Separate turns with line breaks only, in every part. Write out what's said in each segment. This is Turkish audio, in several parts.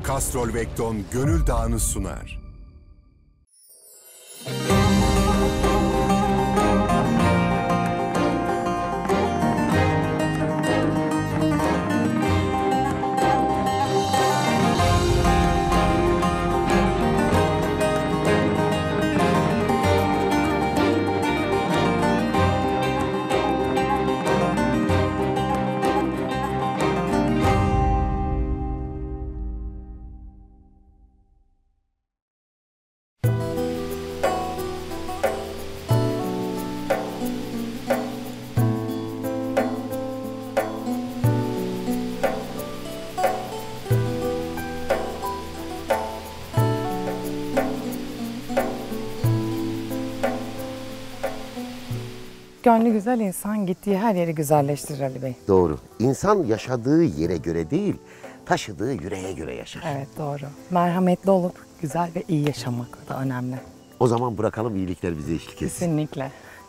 Castrol Vecton Gönül Dağı'nı sunar.
Gönlü güzel insan gittiği her yeri güzelleştirir Ali Bey.
Doğru. İnsan yaşadığı yere göre değil, taşıdığı yüreğe göre yaşar.
Evet, doğru. Merhametli olup güzel ve iyi yaşamak da önemli.
O zaman bırakalım iyilikler bize eşlik etsin.
Kesinlikle.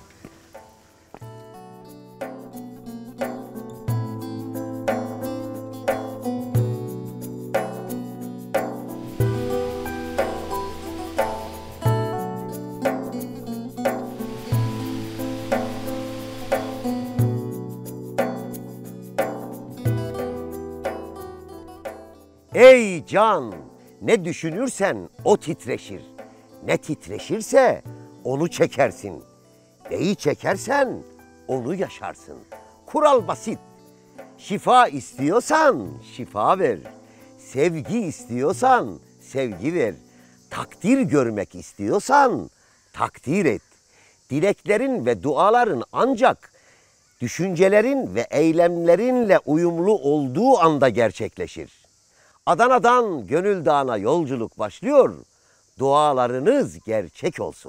Ey can! Ne düşünürsen o titreşir. Ne titreşirse onu çekersin. Neyi çekersen onu yaşarsın. Kural basit. Şifa istiyorsan şifa ver. Sevgi istiyorsan sevgi ver. Takdir görmek istiyorsan takdir et. Dileklerin ve duaların ancak düşüncelerin ve eylemlerinle uyumlu olduğu anda gerçekleşir. Adana'dan Gönül Dağı'na yolculuk başlıyor. Dualarınız gerçek olsun.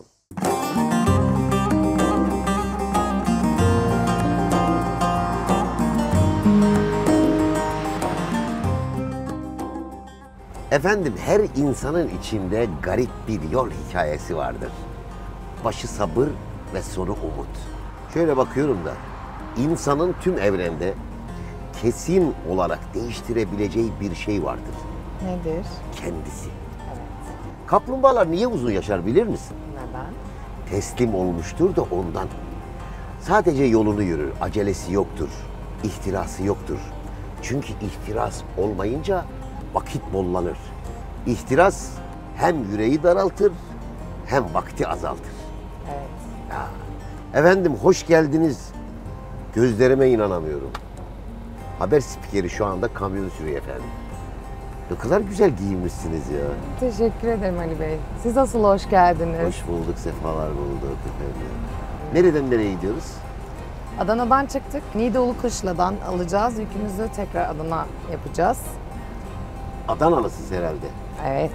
Efendim, her insanın içinde garip bir yol hikayesi vardır. Başı sabır ve sonu umut. Şöyle bakıyorum da, insanın tüm evrende kesin olarak değiştirebileceği bir şey vardır.
Nedir?
Kendisi.
Evet.
Kaplumbağalar niye uzun yaşar bilir misin?
Neden?
Teslim olmuştur da ondan. Sadece yolunu yürür, acelesi yoktur, ihtirası yoktur. Çünkü ihtiras olmayınca vakit bollanır. İhtiras hem yüreği daraltır hem vakti azaltır.
Evet.
Ya. Efendim hoş geldiniz. Gözlerime inanamıyorum. Haber spikeri şu anda kamyonu sürüyor efendim. Ne kadar güzel giyinmişsiniz ya.
Teşekkür ederim Ali Bey. Siz asıl hoş geldiniz.
Hoş bulduk, sefalar bulduk efendim. Nereden nereye gidiyoruz?
Adana'dan çıktık. Niğde Ulukışla'dan alacağız. Yükümüzü tekrar Adana yapacağız.
Adanalısınız herhalde.
Evet.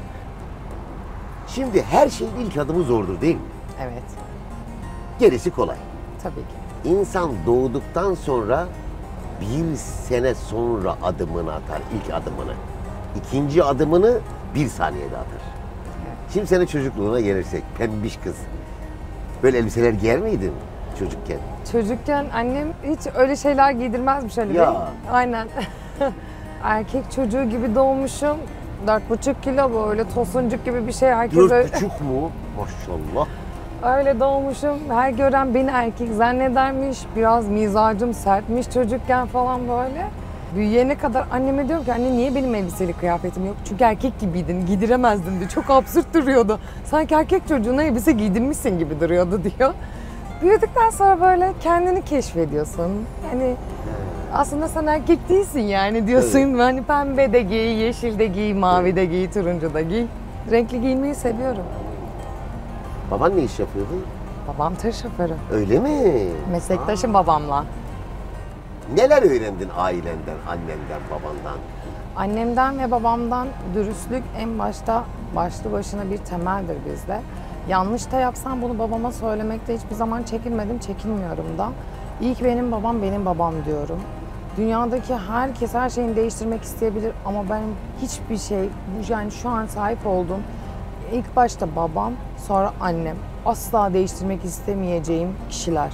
Şimdi her şeyin ilk adımı zordur değil mi?
Evet.
Gerisi kolay.
Tabii ki.
İnsan doğduktan sonra bir sene sonra adımını atar, ilk adımını. İkinci adımını bir saniyede atar.
Evet.
Şimdi senin çocukluğuna gelirsek, pembiş kız. Böyle elbiseler giyer miydin çocukken?
Çocukken annem hiç öyle şeyler giydirmezmiş Ali Bey.
Ya.
Aynen. Erkek çocuğu gibi doğmuşum. 4,5 kilo böyle tosuncuk gibi bir şey. Herkes
4,5 mu? Maşallah.
öyle doğmuşum. Her gören beni erkek zannedermiş. Biraz mizacım sertmiş çocukken falan böyle. Büyüyene kadar anneme diyorum ki anne niye benim elbiseli kıyafetim yok? Çünkü erkek gibiydin, giydiremezdin diyor. Çok absürt duruyordu. Sanki erkek çocuğuna elbise giydirmişsin gibi duruyordu diyor. Büyüdükten sonra böyle kendini keşfediyorsun. Yani aslında sen erkek değilsin yani diyorsun.
Evet.
Hani pembe de giy, yeşil de giy, mavi de giy, turuncu da giy. Renkli giyinmeyi seviyorum.
Baban ne iş yapıyordu?
Babam tır şoförü.
Öyle mi?
Meslektaşım babamla.
Neler öğrendin ailenden, annenden, babandan?
Annemden ve babamdan dürüstlük en başta başlı başına bir temeldir bizde. Yanlış da yapsam bunu babama söylemekte hiçbir zaman çekinmedim, çekinmiyorum da. İyi ki benim babam diyorum. Dünyadaki herkes her şeyini değiştirmek isteyebilir ama benim hiçbir şey, yani şu an sahip olduğum ilk başta babam, sonra annem. Asla değiştirmek istemeyeceğim kişiler.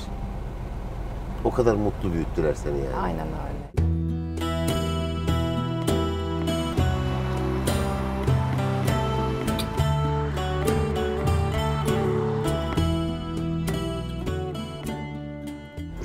O kadar mutlu büyüttüler seni yani.
Aynen öyle.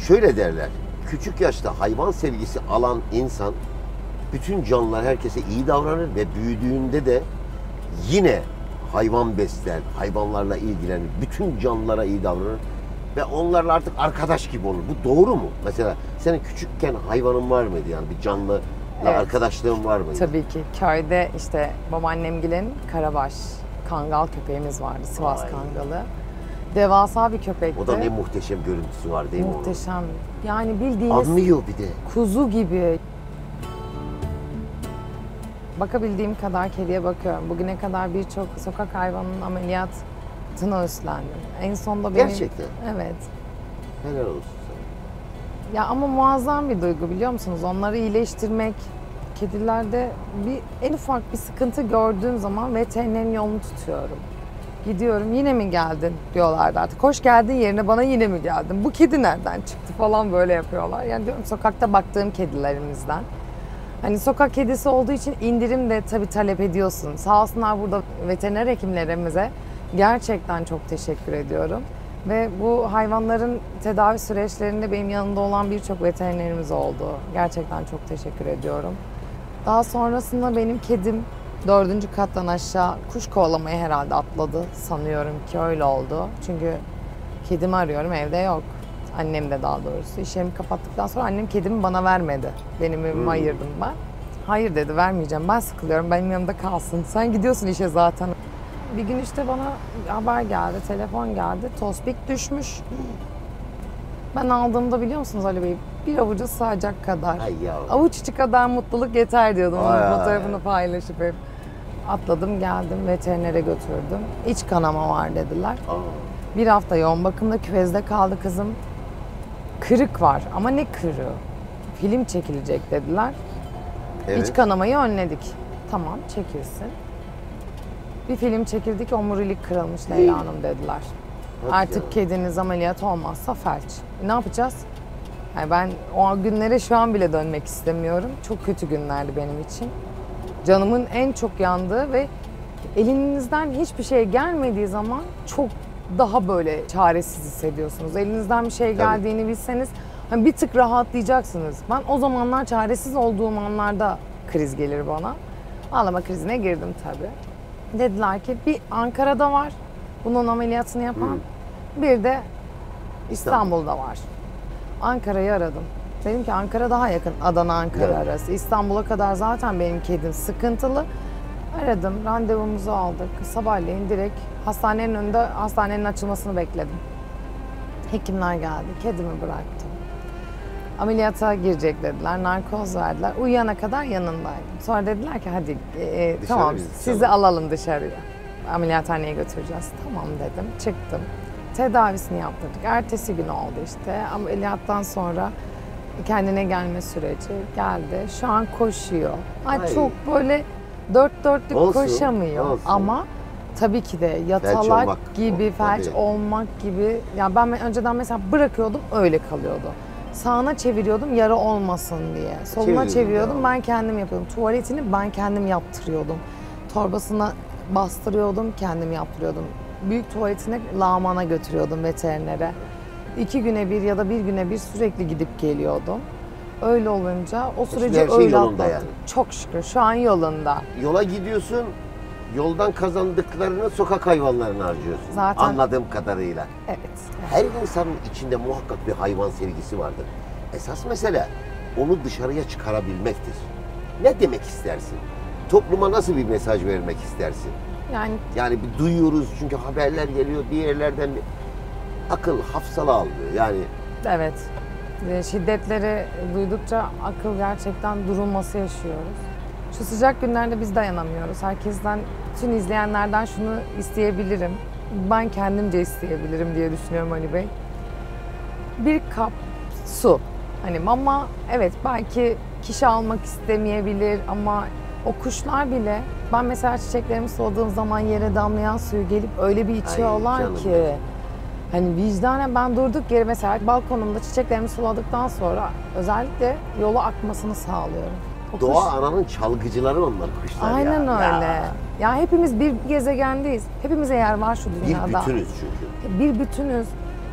şöyle derler. Küçük yaşta hayvan sevgisi alan insan bütün canlılar herkese iyi davranır ve büyüdüğünde de yine hayvan besler, hayvanlarla ilgilenir, bütün canlılara iyi davranır ve onlarla artık arkadaş gibi olur. Bu doğru mu? Mesela senin küçükken hayvanın var mıydı, yani bir canlı
Evet.
arkadaşlığın var mıydı?
Tabii ki. Köyde işte babaannemgilin karabaş, kangal köpeğimiz vardı. Sivas
Vay.
Kangalı. Devasa bir köpekti.
O da ne muhteşem görüntüsü var değil mi onun?
Muhteşem. Yani bildiğiniz
Anlıyor bir de.
kuzu gibi. Bakabildiğim kadar kediye bakıyorum. Bugüne kadar birçok sokak hayvanının ameliyatını üstlendim. En sonunda benim...
Gerçekten.
Evet.
Helal olsun sana.
Ya ama muazzam bir duygu, biliyor musunuz? Onları iyileştirmek, kedilerde en ufak bir sıkıntı gördüğüm zaman veterinerin yolunu tutuyorum. Gidiyorum, yine mi geldin diyorlardı artık. Hoş geldin yerine bana yine mi geldin? Bu kedi nereden çıktı falan böyle yapıyorlar. Yani diyorum, sokakta baktığım kedilerimizden. Hani sokak kedisi olduğu için indirim de tabii talep ediyorsun. Sağ olsunlar burada veteriner hekimlerimize gerçekten çok teşekkür ediyorum. Ve bu hayvanların tedavi süreçlerinde benim yanımda olan birçok veterinerimiz oldu. Gerçekten çok teşekkür ediyorum. Daha sonrasında benim kedim 4. kattan aşağı kuş kovalamayı herhalde atladı. Sanıyorum ki öyle oldu. Çünkü kedimi arıyorum, evde yok. Annem de daha doğrusu. İşlerimi kapattıktan sonra annem kedimi bana vermedi. Benim evime ayırdım ben. Hayır dedi, vermeyeceğim. Ben sıkılıyorum, benim yanımda kalsın. Sen gidiyorsun işe zaten. Bir gün işte bana haber geldi, telefon geldi. Tospik düşmüş. Ben aldığımda, biliyor musunuz Ali Bey, bir avuca sığacak kadar.
Ay yavrum.
Avuç içi kadar mutluluk yeter diyordum. Onun
Ay.
fotoğrafını paylaşıp hep. Atladım, geldim, veterinere götürdüm. İç kanama var dediler.
Aa,
Bir hafta yoğun bakımda, küvezde kaldı kızım. Kırık var ama ne kırığı? Film çekilecek dediler.
evet.
İç kanamayı önledik. Tamam, çekilsin. Bir film çekildik, omurilik kırılmış Leyla Hanım dediler.
Hadi
Artık
ya.
kediniz ameliyat olmazsa felç. Ne yapacağız? Yani ben o günlere şu an bile dönmek istemiyorum. Çok kötü günlerdi benim için. Canımın en çok yandığı ve elinizden hiçbir şey gelmediği zaman çok daha böyle çaresiz hissediyorsunuz. Elinizden bir şey geldiğini bilseniz hani bir tık rahatlayacaksınız. Ben o zamanlar çaresiz olduğum anlarda kriz gelir bana. Ağlama krizine girdim tabii. Dediler ki bir Ankara'da var bunun ameliyatını yapan, bir de İstanbul'da var. Ankara'yı aradım. Dedim ki Ankara daha yakın, Adana-Ankara
Evet.
arası. İstanbul'a kadar zaten benim kedim sıkıntılı. Aradım, randevumuzu aldık. Sabahleyin direkt hastanenin önünde, hastanenin açılmasını bekledim. Hekimler geldi, kedimi bıraktım. Ameliyata girecek dediler, narkoz verdiler. Uyuyana kadar yanındaydım. Sonra dediler ki hadi tamam
biz
sizi
tamam.
alalım dışarıya. Ameliyathaneye götüreceğiz. Tamam dedim, çıktım. Tedavisini yaptırdık. Ertesi gün oldu işte. Ameliyattan sonra kendine gelme süreci geldi. Şu an koşuyor.
Ay.
Çok böyle dört dörtlük
Olsun,
koşamıyor
olsun.
ama tabii ki de yatalak
olmak,
gibi, felç
tabii.
olmak gibi. Ya ben önceden mesela bırakıyordum, öyle kalıyordu. Sağına çeviriyordum yara olmasın diye. Soluna
Çeviriyordum
çeviriyordum,
ya.
ben kendim yapıyordum. Tuvaletini ben kendim yaptırıyordum. Torbasına bastırıyordum, kendim yaptırıyordum. Büyük tuvaletine lağmana götürüyordum veterinere. 2 güne bir ya da 1 güne bir sürekli gidip geliyordum. Öyle olunca o süreci
her şey
öyle
yolunda
atlattım.
yani.
Çok şükür şu an yolunda.
Yola gidiyorsun, yoldan kazandıklarını sokak hayvanlarına harcıyorsun.
Zaten-
Anladığım kadarıyla.
Evet.
Her insanın içinde muhakkak bir hayvan sevgisi vardır. Esas mesele onu dışarıya çıkarabilmektir. Ne demek istersin? Topluma nasıl bir mesaj vermek istersin?
Yani
Bir duyuyoruz çünkü haberler geliyor bir yerlerden, bir akıl hafsala almıyor. Yani
evet. Şiddetleri duydukça akıl gerçekten durulması yaşıyoruz. Şu sıcak günlerde biz dayanamıyoruz. Herkesten, bütün izleyenlerden şunu isteyebilirim. Ben kendimce isteyebilirim diye düşünüyorum Ali Bey. Bir kap su. Hani mama, evet belki kişi almak istemeyebilir ama o kuşlar bile, ben mesela çiçeklerimi suladığım zaman yere damlayan suyu gelip öyle bir içiyorlar
canım
ki.
benim.
Hani vicdanen ben durduk yere mesela balkonumda çiçeklerimi suladıktan sonra özellikle yola akmasını sağlıyorum. O
doğa
kuş-
ananın çalgıcıları onlar kuşlar ya.
Aynen öyle.
Ya,
Ya hepimiz bir gezegendeyiz. Hepimize yer var şu
bir
dünyada.
bütünüz çünkü.
Bir bütünüz.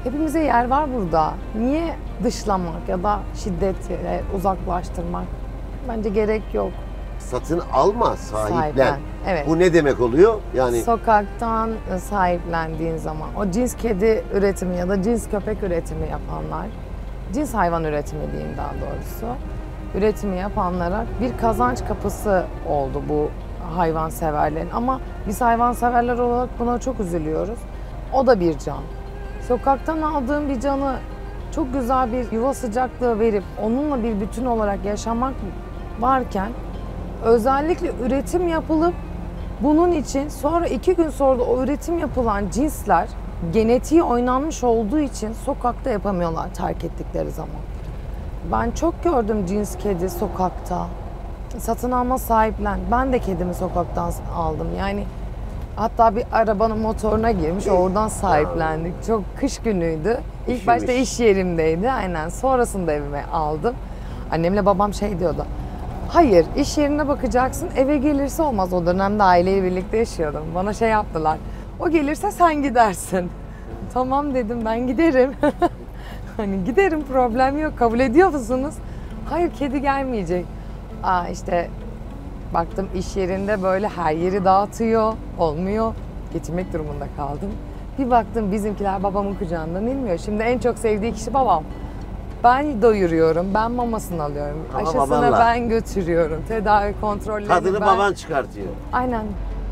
Hepimize yer var burada. Niye dışlamak ya da şiddetle uzaklaştırmak? Bence gerek yok.
Satın alma, sahiplen.
Sahiplen, evet.
Bu ne demek oluyor? Yani
Sokaktan sahiplendiğin zaman o cins kedi üretimi ya da cins köpek üretimi yapanlar, cins hayvan üretimi diyeyim daha doğrusu, üretimi yapanlara bir kazanç kapısı oldu bu hayvanseverlerin. Ama biz hayvanseverler olarak buna çok üzülüyoruz. O da bir can. Sokaktan aldığım bir canı çok güzel bir yuva sıcaklığı verip onunla bir bütün olarak yaşamak varken özellikle üretim yapılıp bunun için sonra 2 gün sonra da o üretim yapılan cinsler genetiği oynanmış olduğu için sokakta yapamıyorlar terk ettikleri zaman. Ben çok gördüm cins kedi sokakta. Satın alma, sahiplen. Ben de kedimi sokaktan aldım. Yani hatta bir arabanın motoruna girmiş, oradan sahiplendik. Çok kış günüydü. İlk
İşmiş.
başta iş yerimdeydi, aynen. Sonrasında evime aldım. Annemle babam şey diyordu. Hayır, iş yerine bakacaksın, eve gelirse olmaz. O dönemde aileyle birlikte yaşıyordum. Bana şey yaptılar. O gelirse sen gidersin. Tamam dedim, ben giderim. Hani giderim, problem yok. Kabul ediyor musunuz? Hayır, kedi gelmeyecek. İşte baktım iş yerinde böyle her yeri dağıtıyor. Olmuyor. Getirmek durumunda kaldım. Bir baktım bizimkiler babamın kucağından inmiyor. Şimdi en çok sevdiği kişi babam. Ben doyuruyorum, ben mamasını alıyorum.
Ama
Aşısını
babanla.
ben götürüyorum. Tedavi kontrollerini
tadını
ben...
baban çıkartıyor.
Aynen.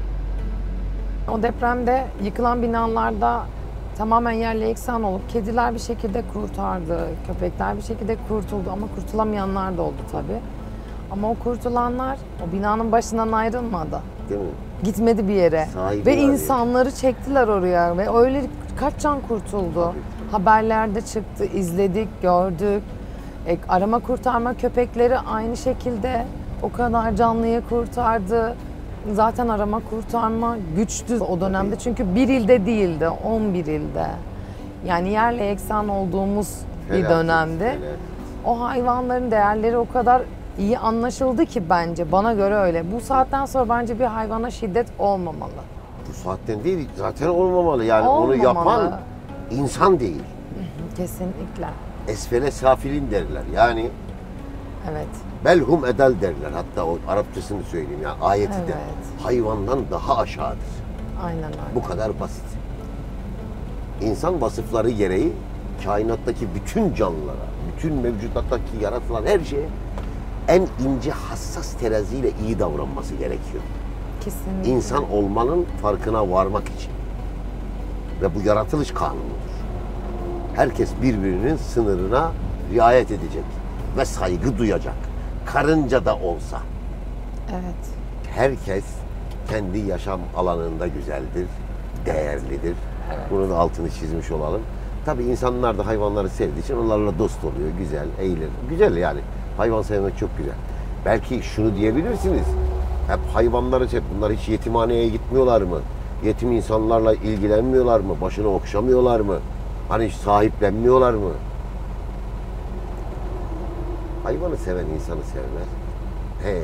O depremde yıkılan binalarda tamamen yerle yeksan olup kediler bir şekilde kurtardı, köpekler bir şekilde kurtuldu ama kurtulamayanlar da oldu tabii. Ama o kurtulanlar o binanın başından ayrılmadı.
Değil mi?
Gitmedi bir yere.
Sahibi
Ve
arıyor.
insanları çektiler oraya ve öyle kaç can kurtuldu. Haberlerde çıktı, izledik, gördük. Arama kurtarma köpekleri aynı şekilde o kadar canlıyı kurtardı. Zaten arama kurtarma güçtü o dönemde çünkü bir ilde değildi, 11 ilde. Yani yerle eksan olduğumuz bir
Felaket,
dönemde.
felaket.
O hayvanların değerleri o kadar iyi anlaşıldı ki bence, bana göre öyle. Bu saatten sonra bence bir hayvana şiddet olmamalı.
Bu saatten değil, zaten olmamalı. Yani
Olmamalı.
onu yapan insan değil.
Kesinlikle.
Esfele safilin derler. Yani
Evet.
belhum edel derler. Hatta o Arapçasını söyleyeyim yani ayeti de.
Evet.
Hayvandan daha aşağıdır.
Aynen öyle.
Bu kadar basit. İnsan vasıfları gereği kainattaki bütün canlılara, bütün mevcudattaki yaratılan her şeye en ince hassas teraziyle iyi davranması gerekiyor.
Kesinlikle.
İnsan olmanın farkına varmak için. Ve bu yaratılış kanunudur. Herkes birbirinin sınırına riayet edecek ve saygı duyacak. Karınca da olsa.
Evet.
Herkes kendi yaşam alanında güzeldir, değerlidir. Bunun da altını çizmiş olalım. Tabii insanlar da hayvanları sevdiği için onlarla dost oluyor, güzel, eğlenir. Güzel yani. Hayvan sevmek çok güzel. Belki şunu diyebilirsiniz. Hep hayvanları bunlar hiç yetimhaneye gitmiyorlar mı? Yetim insanlarla ilgilenmiyorlar mı? Başını okşamıyorlar mı? Hani hiç sahiplenmiyorlar mı? Hayvanı seven insanı sevmez. He.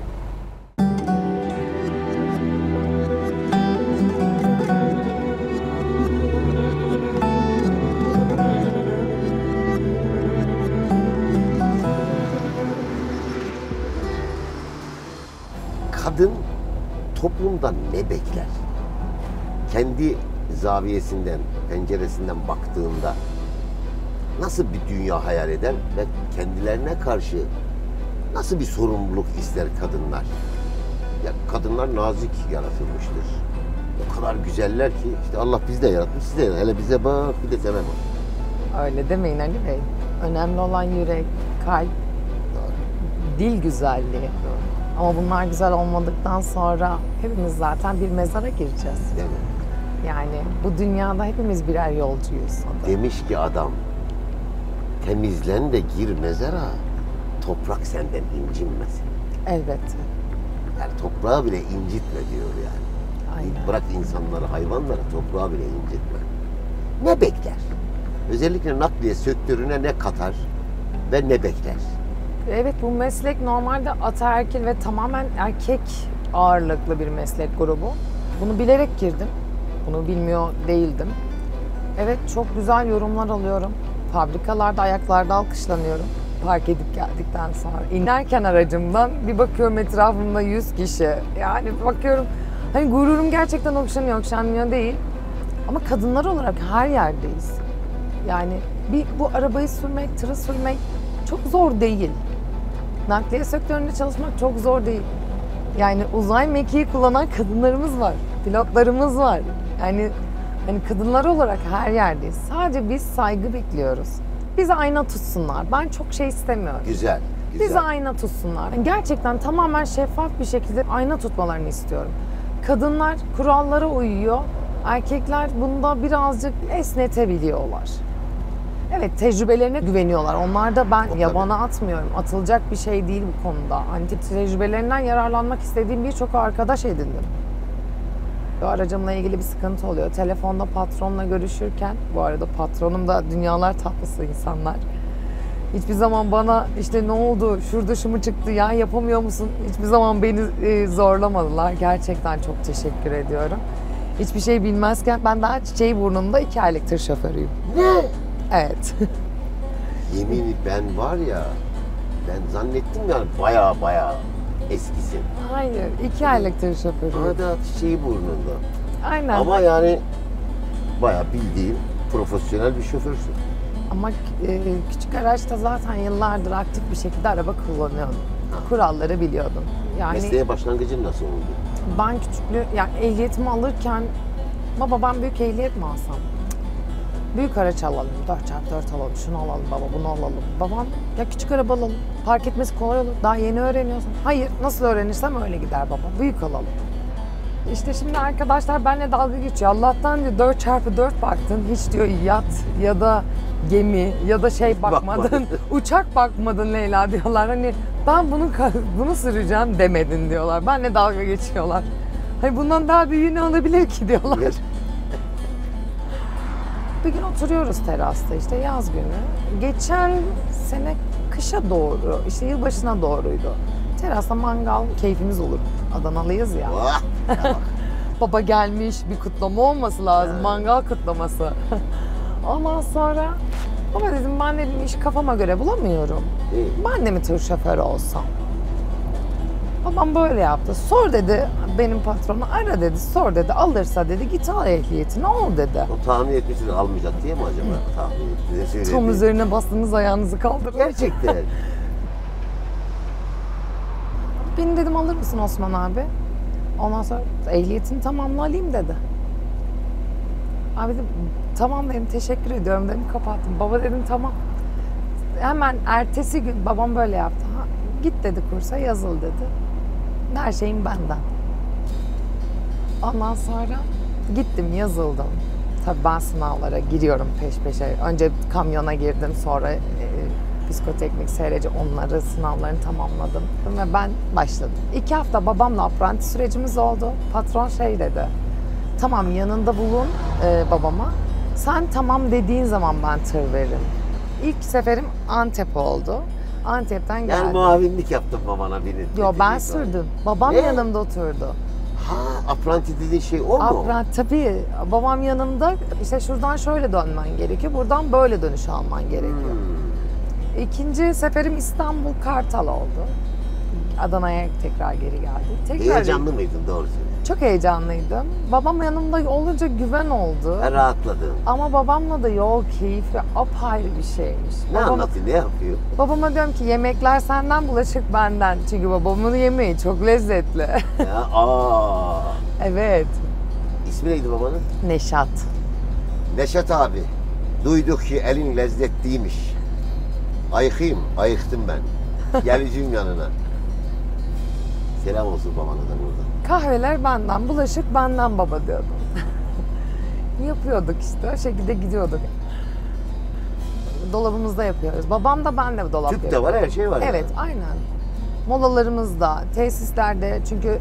Kadın toplumdan ne bekler? Kendi zaviyesinden, penceresinden baktığında nasıl bir dünya hayal eder ve kendilerine karşı nasıl bir sorumluluk ister kadınlar? Ya kadınlar nazik yaratılmıştır. O kadar güzeller ki işte Allah bizi de yaratmış, siz de hele bize bak, bir de sana bak.
Öyle demeyin Ali Bey. Önemli olan yürek, kalp, dil güzelliği. Ama bunlar güzel olmadıktan sonra hepimiz zaten bir mezara gireceğiz.
Değil mi?
Yani bu dünyada hepimiz birer yolcuyuz.
Demiş ki adam, temizlen de gir mezara, toprak senden incinmesin.
Elbette.
Yani toprağı bile incitme diyor yani.
Aynen.
Bırak insanları, hayvanları, toprağı bile incitme. Ne bekler? Özellikle nakliye sektörüne ne katar ve ne bekler?
Evet, bu meslek normalde ataerkil ve tamamen erkek ağırlıklı bir meslek grubu. Bunu bilerek girdim. Bunu bilmiyor değildim. Evet, çok güzel yorumlar alıyorum. Fabrikalarda ayaklarda alkışlanıyorum. Park edip geldikten sonra. İnerken aracımdan bir bakıyorum etrafımda 100 kişi. Yani bakıyorum hani gururum gerçekten okşanmıyor değil. Ama kadınlar olarak her yerdeyiz. Yani bu arabayı sürmek, tırı sürmek çok zor değil. Nakliye sektöründe çalışmak çok zor değil. Yani uzay mekiği kullanan kadınlarımız var, pilotlarımız var. Yani hani kadınlar olarak her yerdeyiz. Sadece biz saygı bekliyoruz. Bize ayna tutsunlar. Ben çok şey istemiyorum.
Güzel, güzel.
Bize ayna tutsunlar. Yani gerçekten tamamen şeffaf bir şekilde ayna tutmalarını istiyorum. Kadınlar kurallara uyuyor. Erkekler bunda birazcık esnetebiliyorlar. Evet, tecrübelerine güveniyorlar. Onlar da ben yabana atmıyorum. Atılacak bir şey değil bu konuda. Hani tecrübelerinden yararlanmak istediğim birçok arkadaş edindim. O aracımla ilgili bir sıkıntı oluyor. Telefonda patronla görüşürken, bu arada patronum da dünyalar tatlısı insanlar. Hiçbir zaman bana işte ne oldu, şurada şu mu çıktı ya yapamıyor musun? Hiçbir zaman beni zorlamadılar. Gerçekten çok teşekkür ediyorum. Hiçbir şey bilmezken ben daha çiçeği burnunda 2 aylık tır şoförüyüm.
Ne?
Evet.
Yemin ben var ya, ben zannettim yani baya eskisin.
Hayır, 2 aylık tır şoförüyüm.
Hala çiçeği burnunda.
Aynen.
Ama yani baya bildiğin profesyonel bir şoförsün.
Ama küçük araçta zaten yıllardır aktif bir şekilde araba kullanıyordum. Kuralları biliyordum. Yani
Mesleğe başlangıcın nasıl oldu?
ben küçüklüğü, yani ehliyetimi alırken baba ben büyük ehliyet mi alsam? Cık. Büyük araç alalım, 4x4 alalım, şunu alalım baba, bunu alalım. Babam ya küçük araba alalım, park etmesi kolay olur, daha yeni öğreniyorsun. Hayır, nasıl öğrenirsem öyle gider baba, büyük alalım. İşte şimdi arkadaşlar benimle dalga geçiyor. Allah'tan diyor 4x4 baktın, hiç diyor yat ya da gemi ya da şey bakmadın, uçak bakmadın Leyla diyorlar. Hani ben bunu süreceğim demedin diyorlar. Benimle dalga geçiyorlar. Hani bundan daha büyüğünü alabilir ki diyorlar. Bir gün oturuyoruz terasta işte yaz günü. Geçen sene kışa doğru, işte yılbaşına doğruydu. Terasta mangal keyfimiz olur. Adanalıyız ya. Baba gelmiş, bir kutlama olması lazım, mangal kutlaması. Ondan sonra baba dedim ben dedim iş kafama göre bulamıyorum. Ben de mi tır şoförü olsam? Babam böyle yaptı. Sor dedi benim patronu, ara dedi, sor dedi, alırsa dedi git al ehliyetini ol dedi.
O tahmin etmişsiniz almayacak diye mi acaba tahmin etti? Ne söyledi?
Tam üzerine bastınız ayağınızı kaldırın.
Gerçekten.
Beni dedim alır mısın Osman abi? Ondan sonra ehliyetini tamamla alayım dedi. Abi dedim tamam dedim teşekkür ediyorum dedim kapattım. Baba dedim tamam. Hemen ertesi gün babam böyle yaptı. Ha, git dedi kursa yazıl dedi. Her şeyim benden. Ondan sonra gittim yazıldım. Tabii ben sınavlara giriyorum peş peşe. Önce kamyona girdim sonra psikoteknik SRC onları sınavlarını tamamladım ve ben başladım. 2 hafta babamla apprenti sürecimiz oldu. Patron şey dedi, tamam yanında bulun babama. Sen tamam dediğin zaman ben tır veririm. İlk seferim Antep oldu. Antep'ten geldim.
Yani muavinlik yaptım babana beni.
Yo ben sürdüm. Babam yanımda oturdu.
Ha, apprenti dediğin şey o mu?
Apprenti tabii. Babam yanımda işte şuradan şöyle dönmen gerekiyor. Buradan böyle dönüş alman gerekiyor. İkinci seferim İstanbul Kartal oldu. Adana'ya tekrar geri geldi.
Heyecanlı mıydın doğrusu?
Çok heyecanlıydım. Babam yanımda olunca güven oldu.
Rahatladın.
Ama babamla da yol keyfi apayrı bir şeymiş.
Ne anlatıyor, ne yapıyor?
Babama diyorum ki yemekler senden, bulaşık benden. Çünkü babamın yemeği çok lezzetli.
Ya, aa.
Evet.
İsmi neydi babanın?
Neşat.
Neşat abi. Duyduk ki elin lezzetliymiş. Ayıkayım, ayıktım ben. Geleceğim yanına. Selam olsun babana da buradan.
Kahveler benden, bulaşık benden baba diyordum. Yapıyorduk işte, o şekilde gidiyorduk. Dolabımızda yapıyoruz. Babam da ben de dolap
Tüp
yapıyor.
de var, her şey var.
Evet,
yani.
aynen. Molalarımızda, tesislerde çünkü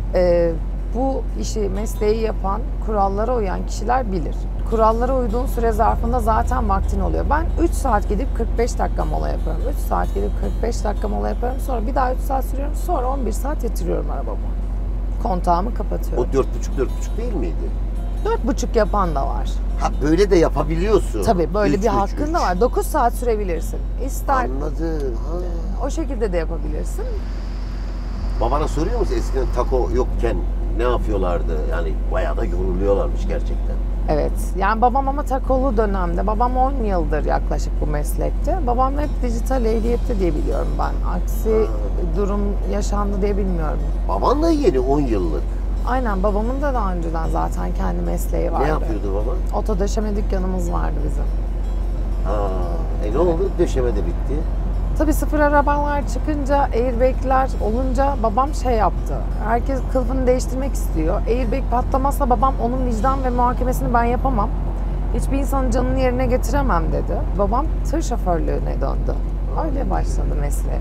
bu işi, mesleği yapan, kurallara uyan kişiler bilir. Kurallara uyduğun süre zarfında zaten vaktin oluyor. Ben 3 saat gidip 45 dakika mola yapıyorum. 3 saat gidip 45 dakika mola yapıyorum. Sonra bir daha 3 saat sürüyorum. Sonra 11 saat yatırıyorum arabamı. Kontağımı kapatıyorum.
O 4,5 değil miydi?
4,5 yapan da var.
Ha böyle de yapabiliyorsun.
Tabii böyle
Üç,
bir
üç,
hakkın da
üç.
var. 9 saat sürebilirsin. İster
Anladım. Ha.
o şekilde de yapabilirsin.
Babana soruyor musun eskiden taco yokken ne yapıyorlardı? Yani bayağı da yoruluyorlarmış gerçekten.
Evet. Yani babam ama takolu dönemde. Babam 10 yıldır yaklaşık bu meslekte. Babam hep dijital ehliyette diye biliyorum ben. Aksi durum yaşandı diye bilmiyorum.
Baban da yeni 10 yıllık.
Aynen, babamın da daha önceden zaten kendi mesleği vardı.
Ne yapıyordu baba?
Oto döşeme dükkanımız vardı bizim.
Ha, ne oldu? Döşeme de bitti.
Tabii sıfır arabalar çıkınca, airbag'ler olunca babam şey yaptı. Herkes kılıfını değiştirmek istiyor. Airbag patlamazsa babam onun vicdan ve muhakemesini ben yapamam. Hiçbir insanın canını yerine getiremem dedi. Babam tır şoförlüğüne döndü. Öyle başladı mesleğe.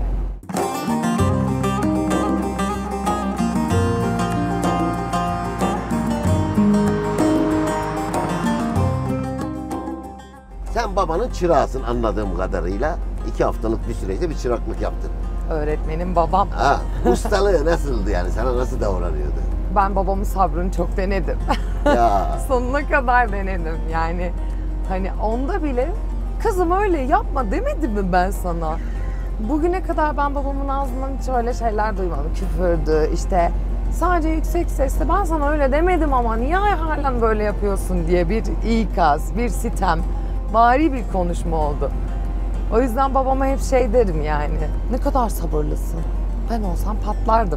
Sen babanın çırağısın anladığım kadarıyla. 2 haftalık bir süreçte bir çıraklık yaptın.
Öğretmenim babam.
Ha, ustalığı nasıldı yani? Sana nasıl davranıyordu?
Ben babamın sabrını çok denedim.
Ya
Sonuna kadar denedim. Yani hani onda bile kızım öyle yapma demedim mi ben sana? Bugüne kadar ben babamın ağzından hiç öyle şeyler duymadım. Küfürdü işte. Sadece yüksek sesle ben sana öyle demedim ama niye halen böyle yapıyorsun diye bir ikaz, bir sitem, vari bir konuşma oldu. O yüzden babama hep şey derim yani. Ne kadar sabırlısın. Ben olsam patlardım.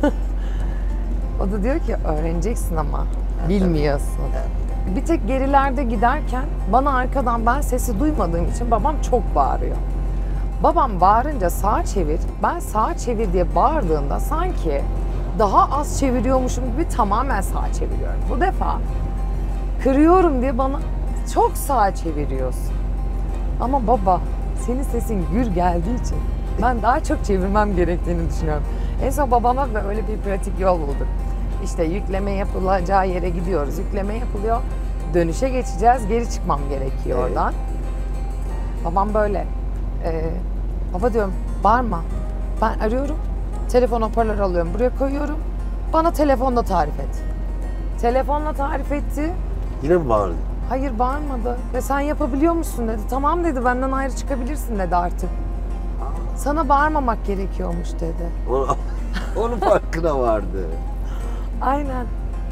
O da diyor ki öğreneceksin ama bilmiyorsun. Bir tek gerilerde giderken bana arkadan ben sesi duymadığım için babam çok bağırıyor. Babam bağırınca sağa çevir, ben sağa çevir diye bağırdığında sanki daha az çeviriyormuşum gibi tamamen sağa çeviriyorum. Bu defa kırıyorum diye bana çok sağa çeviriyorsun. Ama baba senin sesin gür geldiği için ben daha çok çevirmem gerektiğini düşünüyorum. En son babama böyle bir pratik yol bulduk. İşte yükleme yapılacağı yere gidiyoruz. Yükleme yapılıyor. Dönüşe geçeceğiz. Geri çıkmam gerekiyor
Evet.
oradan. Babam böyle. Baba diyorum bağırma. Ben arıyorum. Telefon hoparlör alıyorum. Buraya koyuyorum. Bana telefonla tarif et. Telefonla tarif etti.
yine mi bağırdın?
Hayır bağırmadı. Ve sen yapabiliyor musun dedi. Tamam dedi, benden ayrı çıkabilirsin dedi artık. Sana bağırmamak gerekiyormuş dedi.
Onun farkına vardı.
Aynen.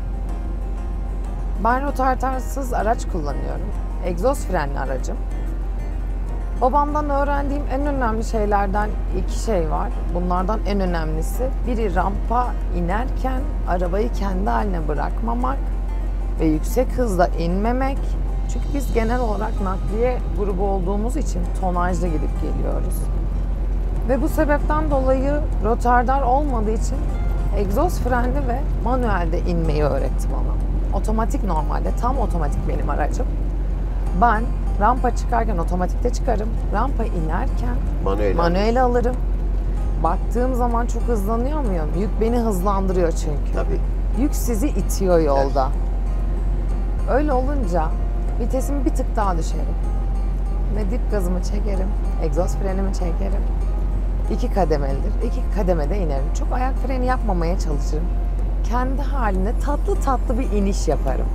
Ben rotartarsız araç kullanıyorum. Egzoz frenli aracım. Babamdan öğrendiğim en önemli şeylerden 2 şey var. Bunlardan en önemlisi biri rampa inerken arabayı kendi haline bırakmamak ve yüksek hızla inmemek. Çünkü biz genel olarak nakliye grubu olduğumuz için tonajlı gidip geliyoruz. Ve bu sebepten dolayı rotardar olmadığı için egzoz frenli ve manuelde inmeyi öğretti bana. Otomatik normalde, tam otomatik benim aracım. Ben rampa çıkarken otomatikte çıkarım, rampa inerken manuel alırım. Baktığım zaman çok hızlanıyor muyum? Yük beni hızlandırıyor çünkü.
Tabii.
Yük sizi itiyor yolda. Öyle olunca vitesimi bir tık daha düşerim. Ve dip gazımı çekerim, egzoz frenimi çekerim. 2 kademelidir. 2 kademede inerim. Çok ayak freni yapmamaya çalışırım. Kendi haline tatlı tatlı bir iniş yaparım.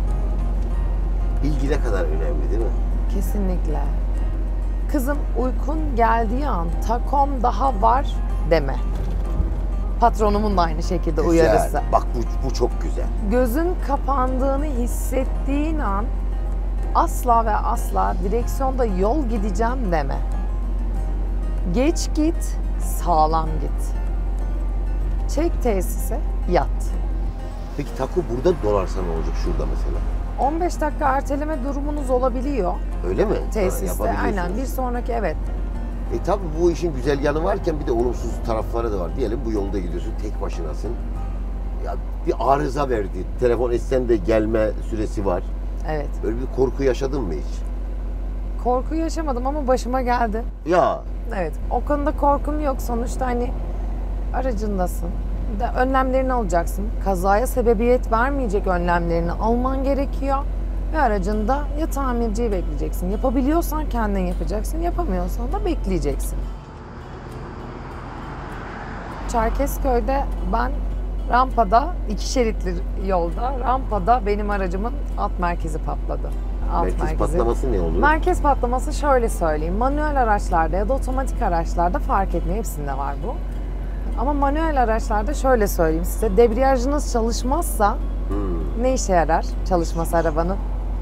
Bilgi ne kadar önemli değil mi?
Kesinlikle. Kızım uykun geldiği an takom daha var deme. Patronumun da aynı şekilde uyarısı.
Güzel. Bak bu çok güzel.
Gözün kapandığını hissettiğin an asla ve asla direksiyonda yol gideceğim deme. Geç git, sağlam git. Çek tesise, yat.
Peki taco burada dolarsa ne olacak şurada mesela?
15 dakika erteleme durumunuz olabiliyor
Öyle mi?
tesiste.
Yapabiliyorsunuz.
Aynen, bir sonraki evet.
Tabii bu işin güzel yanı varken bir de olumsuz tarafları da var. Diyelim bu yolda gidiyorsun, tek başınasın. Ya bir arıza verdi. Telefon etsen de gelme süresi var.
Evet.
Böyle bir korku yaşadın mı hiç?
Korku yaşamadım ama başıma geldi.
Ya
Evet, o konuda korkum yok. Sonuçta hani aracındasın. Bir de önlemlerini alacaksın. Kazaya sebebiyet vermeyecek önlemlerini alman gerekiyor. Ve aracında ya tamirciyi bekleyeceksin. Yapabiliyorsan kendin yapacaksın. Yapamıyorsan da bekleyeceksin. Çerkezköy'de ben Rampada, 2 şeritli yolda, rampada benim aracımın alt merkezi patladı.
Merkez patlaması ne olur?
Merkez patlaması şöyle söyleyeyim. Manuel araçlarda ya da otomatik araçlarda fark etmiyor. Hepsinde var bu. Ama manuel araçlarda şöyle söyleyeyim size. Debriyajınız çalışmazsa ne işe yarar çalışması arabanın?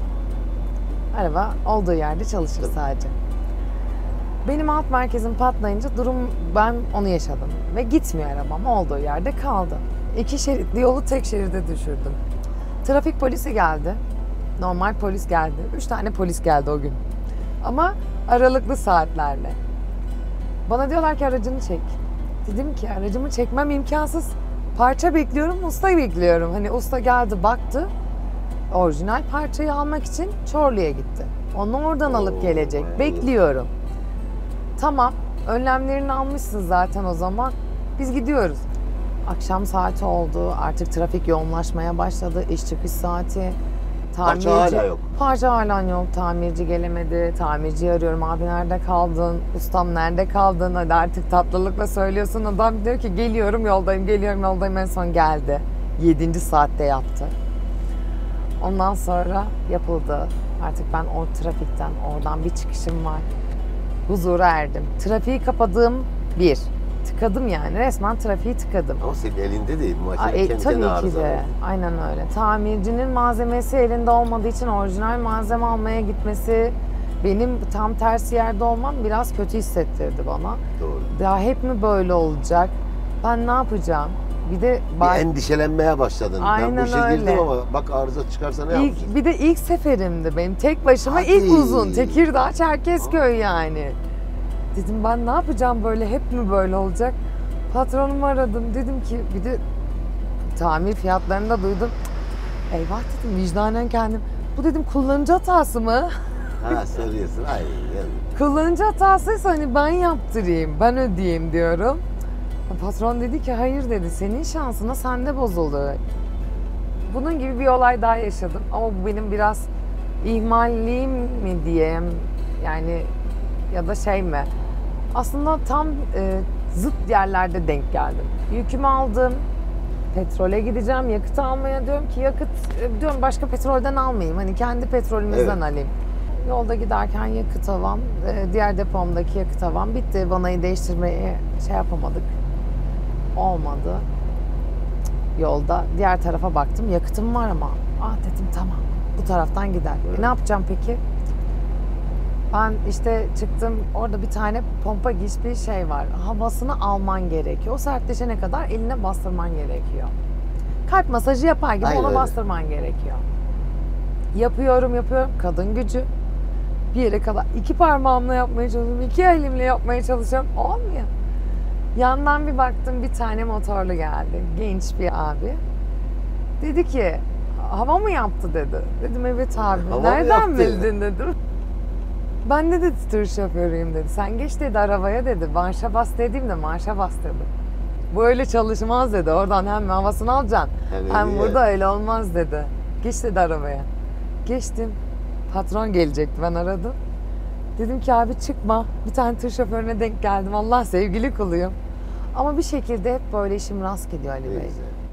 Araba olduğu yerde çalışır sadece. Benim alt merkezim patlayınca ben onu yaşadım. Ve gitmiyor arabam. Olduğu yerde kaldı. 2 şeritli yolu tek şeride düşürdüm. Trafik polisi geldi. Normal polis geldi. 3 tane polis geldi o gün. Ama aralıklı saatlerle. Bana diyorlar ki aracını çek. Dedim ki aracımı çekmem imkansız. Parça bekliyorum, usta bekliyorum. Hani usta geldi baktı. Orijinal parçayı almak için Çorlu'ya gitti. Onu oradan alıp gelecek. Bekliyorum. Tamam, önlemlerini almışsın zaten o zaman. Biz gidiyoruz. Akşam saati oldu. Artık trafik yoğunlaşmaya başladı. İş çıkış saati.
Parça hala yok.
Parça hala yok. Tamirci gelemedi. Tamirciyi arıyorum. Abi nerede kaldın? Ustam nerede kaldın? Hadi artık tatlılıkla söylüyorsun. Adam diyor ki geliyorum yoldayım, geliyorum yoldayım. En son geldi. 7. saatte yaptı. Ondan sonra yapıldı. Artık ben o trafikten, oradan bir çıkışım var. Huzura erdim. Trafiği kapadığım bir. Tıkadım yani. Resmen trafiği tıkadım.
Ama senin elinde değil. Makine kendi
tabii ki
arızalı.
de. Aynen öyle. Tamircinin malzemesi elinde olmadığı için orijinal malzeme almaya gitmesi, benim tam tersi yerde olmam biraz kötü hissettirdi bana.
Doğru.
Daha hep mi böyle olacak? Ben ne yapacağım? Bir de
Bir endişelenmeye başladın.
Aynen
ben bu işe
öyle.
girdim ama bak arıza çıkarsa ne yapacağız?
Bir de ilk seferimdi benim. Tek başıma
Hadi.
ilk uzun. Tekirdağ, Çerkezköy yani. Dedim ben ne yapacağım böyle? Hep mi böyle olacak? Patronumu aradım. Dedim ki bir de tamir fiyatlarını da duydum. Eyvah dedim vicdanen kendim. Bu dedim kullanıcı hatası mı?
Ha soruyorsun. Ay yani.
Kullanıcı hatasıysa hani ben yaptırayım, ben ödeyeyim diyorum. Patron dedi ki hayır dedi, senin şansına sende bozuldu. Bunun gibi bir olay daha yaşadım ama bu benim biraz ihmalliğim mi diyeyim yani ya da şey mi? Aslında tam zıt yerlerde denk geldim. Yükümü aldım, petrole gideceğim, yakıt almaya diyorum ki yakıt diyorum başka petrolden almayayım. Hani kendi petrolümüzden alayım. Yolda giderken yakıt havam, diğer depomdaki yakıt havam bitti. Vanayı değiştirmeye şey yapamadık. Olmadı. Yolda diğer tarafa baktım. Yakıtım var ama. Dedim tamam. Bu taraftan gider. Ne yapacağım peki? Ben işte çıktım. Orada bir tane pompa giş bir şey var. Havasını alman gerekiyor. O sertleşene kadar eline bastırman gerekiyor. Kalp masajı yapar gibi ona bastırman gerekiyor. Yapıyorum. Kadın gücü. Bir yere kadar 2 parmağımla yapmaya çalışıyorum. 2 elimle yapmaya çalışıyorum. Olmuyor. Yandan bir baktım bir tane motorlu geldi. Genç bir abi. Dedi ki hava mı yaptı dedi. Dedim evet abi. Nereden bildin dedim. Ben de dedi tır şoförüyüm dedi. Sen geç dedi arabaya dedi. Marşa bas dediğimde marşa bas dedi. Bu öyle çalışmaz dedi. Oradan hem havasını alacaksın. Hem burada öyle olmaz dedi. Geç dedi arabaya. Geçtim. Patron gelecekti ben aradım. Dedim ki abi çıkma. Bir tane tır şoförüne denk geldim. Allah sevgili kuluyum. Ama bir şekilde hep böyle işim rast gidiyor Ali Bey.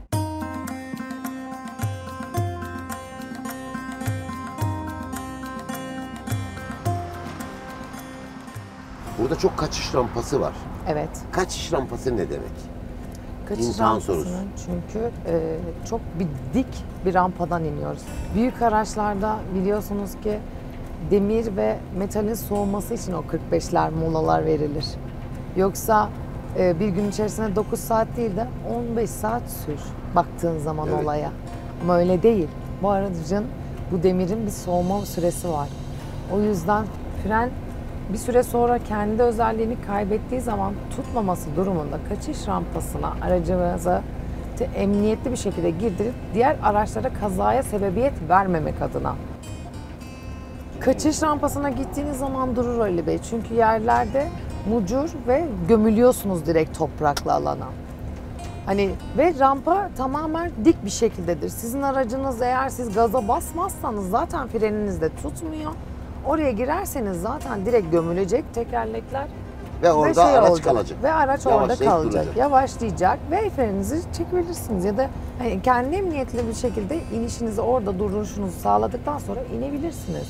Burada çok kaçış rampası var.
Evet.
Kaçış rampası ne demek?
Kaçış
İmtihan sorusu.
Çünkü çok bir dik bir rampadan iniyoruz. Büyük araçlarda biliyorsunuz ki demir ve metalin soğuması için o 45'ler molalar verilir. Yoksa bir gün içerisinde 9 saat değil de 15 saat sür baktığın zaman olaya. Ama öyle değil. Bu aracın, bu demirin bir soğuma süresi var. O yüzden fren bir süre sonra kendi özelliğini kaybettiği zaman tutmaması durumunda kaçış rampasına aracımıza emniyetli bir şekilde girdirip diğer araçlara kazaya sebebiyet vermemek adına. Kaçış rampasına gittiğiniz zaman durur Ali Bey. Çünkü yerlerde mucur ve gömülüyorsunuz direkt topraklı alana. Hani ve rampa tamamen dik bir şekildedir. Sizin aracınız eğer siz gaza basmazsanız zaten freniniz de tutmuyor. Oraya girerseniz zaten direkt gömülecek tekerlekler
Ve orada
şey
araç
olacak.
kalacak.
Ve araç orada
Yavaşlayıp
kalacak.
duracak.
Yavaşlayacak ve el freninizi çekebilirsiniz. Ya da hani kendi emniyetli bir şekilde inişinizi orada duruşunuzu sağladıktan sonra inebilirsiniz.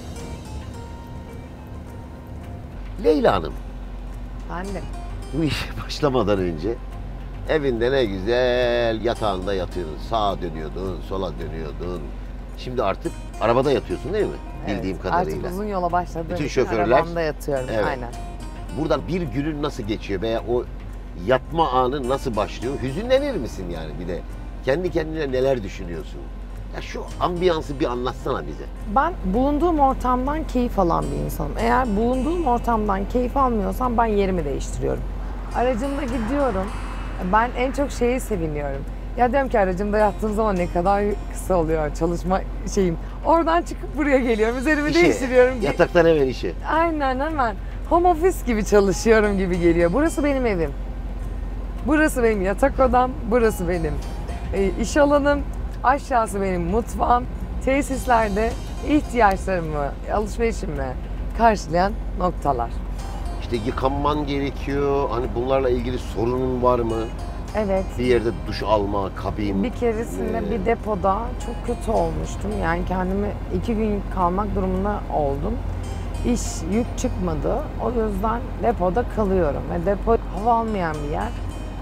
Leyla Hanım,
Ben de.
bu işe başlamadan önce evinde ne güzel yatağında yatıyordun. Sağa dönüyordun, sola dönüyordun. Şimdi artık arabada yatıyorsun değil mi? Bildiğim kadarıyla.
Artık uzun yola başladığım
Bütün
için
şoförler-
arabamda yatıyorum.
Evet.
Aynen.
Buradan bir günün nasıl geçiyor veya o yatma anı nasıl başlıyor? Hüzünlenir misin yani bir de? Kendi kendine neler düşünüyorsun? Ya şu ambiyansı bir anlatsana bize.
Ben bulunduğum ortamdan keyif alan bir insanım. Eğer bulunduğum ortamdan keyif almıyorsam ben yerimi değiştiriyorum. Aracımda gidiyorum. Ben en çok şeyi seviniyorum. Ya diyorum ki aracımda yattığım zaman ne kadar kısa oluyor çalışma şeyim. Oradan çıkıp buraya geliyorum. Üzerimi değiştiriyorum.
Yataktan hemen işe.
Aynen hemen. Home office gibi çalışıyorum gibi geliyor. Burası benim evim. Burası benim yatak odam. Burası benim iş alanım. Aşağısı benim mutfağım. Tesislerde ihtiyaçlarımı, alışverişimi karşılayan noktalar.
İşte yıkanman gerekiyor. Hani bunlarla ilgili sorunun var mı?
Evet.
Bir yerde duş alma, kabin.
Bir keresinde bir depoda çok kötü olmuştum. Yani kendimi 2 gün kalmak durumunda oldum. İş, yük çıkmadı. O yüzden depoda kalıyorum. Ve depo hava almayan bir yer.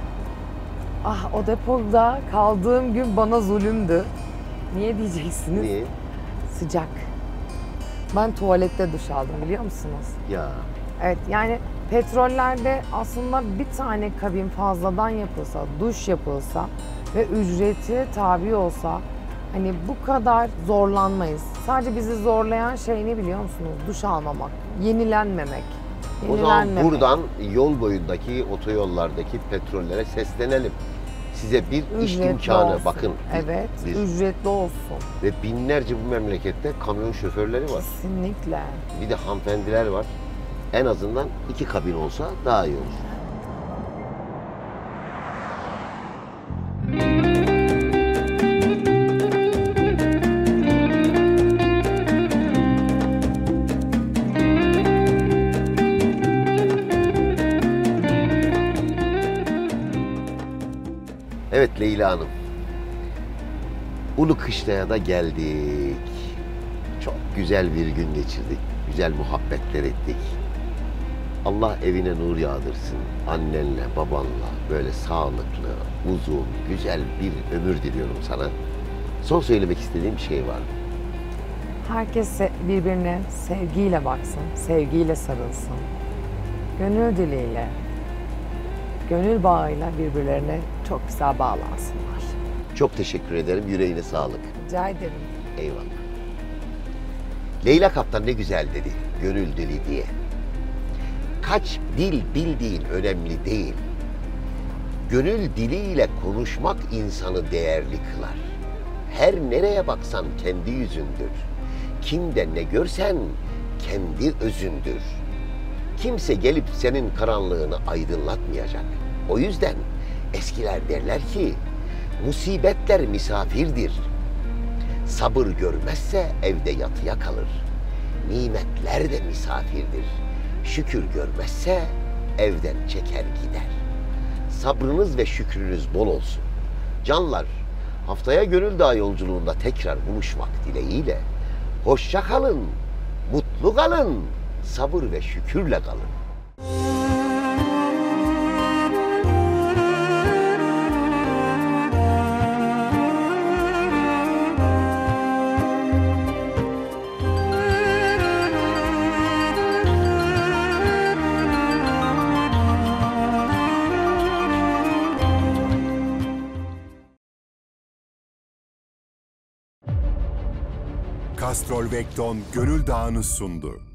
Ah, o depoda kaldığım gün bana zulümdü. Niye diyeceksiniz?
Niye?
Sıcak. Ben tuvalette duş aldım biliyor musunuz?
Ya
Evet, yani petrollerde aslında bir tane kabin fazladan yapılsa, duş yapılsa ve ücreti tabi olsa hani bu kadar zorlanmayız. Sadece bizi zorlayan şey ne biliyor musunuz? Duş almamak, yenilenmemek.
o zaman buradan yol boyundaki otoyollardaki petrollere seslenelim. Size bir iş
Ücretli
imkanı
olsun.
bakın.
Evet, ücretli olsun.
Ve binlerce bu memlekette kamyon şoförleri var.
Kesinlikle.
Bir de hanımefendiler var. En azından 2 kabin olsa daha iyi olur. Evet Leyla Hanım. Ulu Kışla'ya da geldik. Çok güzel bir gün geçirdik. Güzel muhabbetler ettik. Allah evine nur yağdırsın. Annenle, babanla böyle sağlıklı, uzun, güzel bir ömür diliyorum sana. Son söylemek istediğim bir şey var.
Herkes birbirine sevgiyle baksın, sevgiyle sarılsın. Gönül diliyle, gönül bağıyla birbirlerine çok güzel bağlansınlar.
Çok teşekkür ederim. Yüreğine sağlık.
Rica ederim.
Eyvallah. Leyla Kaptan ne güzel dedi. Gönül dili diye. Kaç dil bildiğin önemli değil. Gönül diliyle konuşmak insanı değerli kılar. Her nereye baksan kendi yüzündür. Kimde ne görsen kendi özündür. Kimse gelip senin karanlığını aydınlatmayacak. O yüzden eskiler derler ki, musibetler misafirdir. Sabır görmezse evde yatıya kalır. Nimetler de misafirdir. Şükür görmezse evden çeker gider. Sabrınız ve şükrünüz bol olsun. Canlar, haftaya Gönül Dağı yolculuğunda tekrar buluşmak dileğiyle. Hoşça kalın, mutlu kalın, sabır ve şükürle kalın.
Castrol Vecton Gönül Dağı'nı sundu.